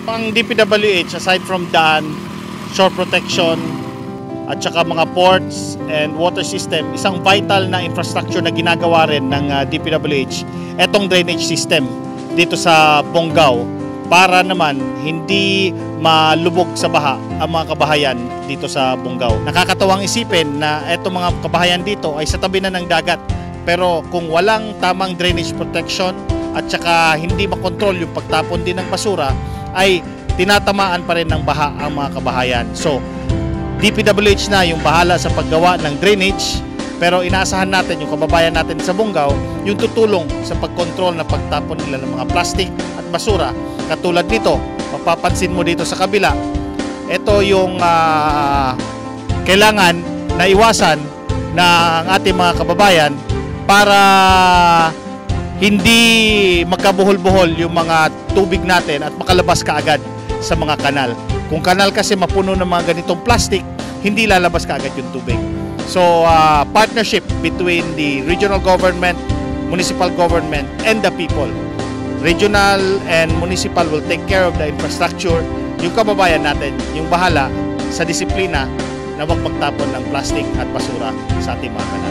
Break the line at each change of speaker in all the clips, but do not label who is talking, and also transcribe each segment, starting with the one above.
Ang DPWH, aside from dam, shore protection, at saka mga ports and water system, isang vital na infrastructure na ginagawa rin ng DPWH, etong drainage system dito sa Bongao para naman hindi malubog sa baha ang mga kabahayan dito sa Bongao. Nakakatawang isipin na etong mga kabahayan dito ay sa tabi na ng dagat, pero kung walang tamang drainage protection at saka hindi makontrol yung pagtapon din ng basura, ay tinatamaan pa rin ng baha ang mga kabahayan. So, DPWH na yung bahala sa paggawa ng drainage, pero inaasahan natin yung kababayan natin sa Bongao yung tutulong sa pagkontrol na pagtapon nila ng mga plastic at basura. Katulad nito, mapapansin mo dito sa kabila, ito yung kailangan na iwasan ng ating mga kababayan para hindi magkabuhol-buhol yung mga tubig natin at makalabas kaagad sa mga kanal. Kung kanal kasi mapuno ng mga ganitong plastic, hindi lalabas kaagad yung tubig. So, partnership between the regional government, municipal government, and the people. Regional and municipal will take care of the infrastructure. Yung kababayan natin, yung bahala sa disiplina na wag magtapon ng plastic at basura sa ating mga kanal.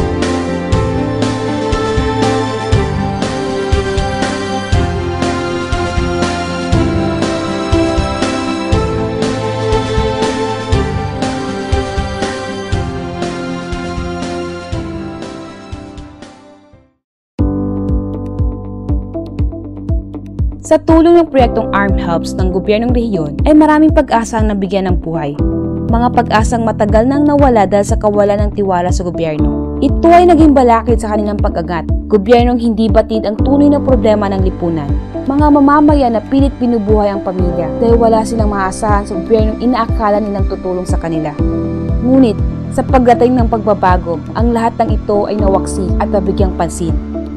Sa tulong ng proyektong ARMM-HELPS ng gobyernong rehiyon ay maraming pag-asa ang nabigyan ng buhay. Mga pag-asang matagal nang nawala dahil sa kawalan ng tiwala sa gobyerno. Ito ay naging balakid sa kanilang pag-angat. Gobyernong hindi batid ang tunay na problema ng lipunan. Mga mamamayan na pilit binubuhay ang pamilya dahil wala silang maasahan sa gobyernong inaakala nilang tutulong sa kanila. Ngunit, sa pagdating ng pagbabago, ang lahat ng ito ay nawaksi at nabigyang pansin.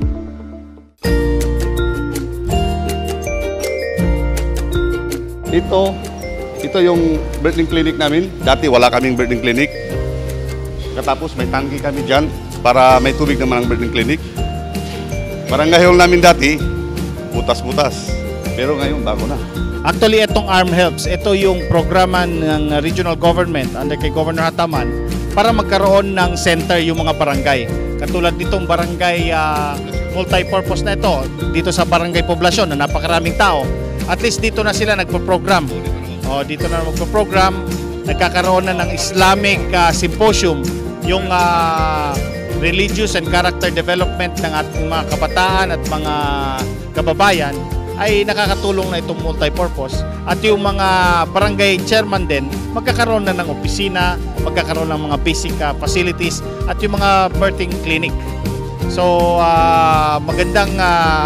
Ito yung birthing clinic namin. Dati wala kaming birthing clinic. Katapos may tangki kami dyan para may tubig naman ang birthing clinic. Barangay hall namin dati, butas-butas. Pero ngayon bago na.
Actually, itong ARMM-HELPS, ito yung programa ng regional government under kay Governor Hataman para magkaroon ng center yung mga barangay. Katulad nitong barangay multi-purpose na ito, dito sa barangay poblasyon na napakaraming tao. At least dito na sila nagpo-program. Dito na magpo-program, nagkakaroon na ng Islamic symposium, yung religious and character development ng ating mga kabataan at mga kababayan ay nakakatulong na itong multi-purpose. At yung mga barangay chairman din, magkakaroon na ng opisina, magkakaroon ng mga basic facilities at yung mga birthing clinic. So magandang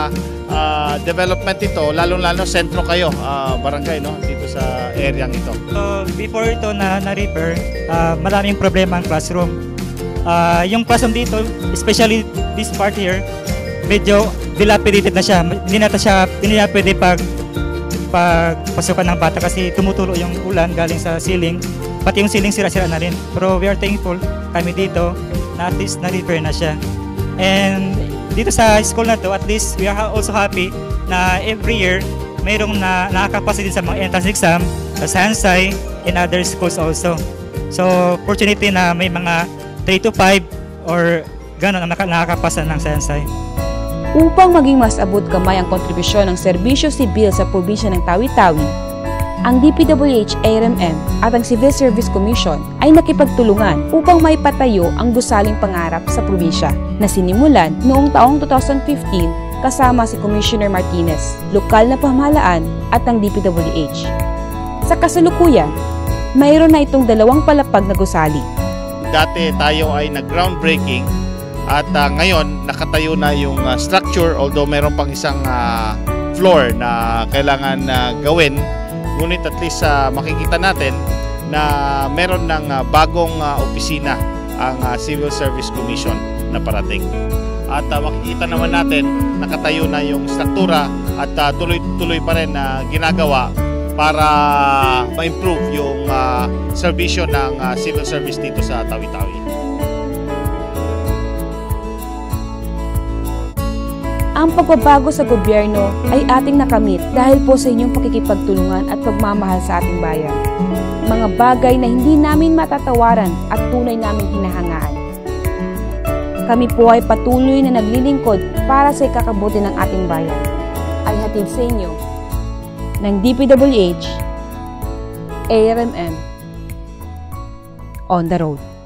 development ito, lalong-lalo sentro kayo, barangay, no, dito sa area ito.
So, before ito na-repair, maraming problema ang classroom. Yung classroom dito, especially this part here, medyo dilapidated na siya. Hindi na pwede pagpasukan ng bata kasi tumutulo yung ulan galing sa ceiling. Pati yung ceiling sira-sira na rin. Pero we are thankful kami dito na at least na-repair na siya. And dito sa school na to, at least we are also happy na every year mayroong nakakapasa din sa mga entrance exam sa Sansay and other schools also. So, opportunity na may mga 3 to 5 or gano'n ang nakakapasa ng Sansay.
Upang maging mas abot kamay ang kontribusyon ng serbisyo sibil sa probinsya ng Tawi Tawi, ang DPWH-ARMM at ang Civil Service Commission ay nakipagtulungan upang maipatayo ang gusaling pangarap sa probinsya na sinimulan noong taong 2015 kasama si Commissioner Martinez, lokal na pamahalaan at ang DPWH. Sa kasalukuyan, mayroon na itong 2 palapag na gusali.
Dati tayo ay nag-groundbreaking at ngayon nakatayo na yung structure, although mayroon pang isang floor na kailangan gawin. Ngunit at least makikita natin na meron ng bagong opisina ang Civil Service Commission na parating. At makikita naman natin nakatayo na yung struktura at tuloy-tuloy pa rin na ginagawa para ma-improve yung serbisyo ng civil service dito sa Tawi Tawi.
Ang pagbabago sa gobyerno ay ating nakamit dahil po sa inyong pakikipagtulungan at pagmamahal sa ating bayan. Mga bagay na hindi namin matatawaran at tunay naming hinahangaan. Kami po ay patuloy na naglilingkod para sa ikakabuti ng ating bayan. Ay hatid sa inyo ng DPWH-ARMM on the road.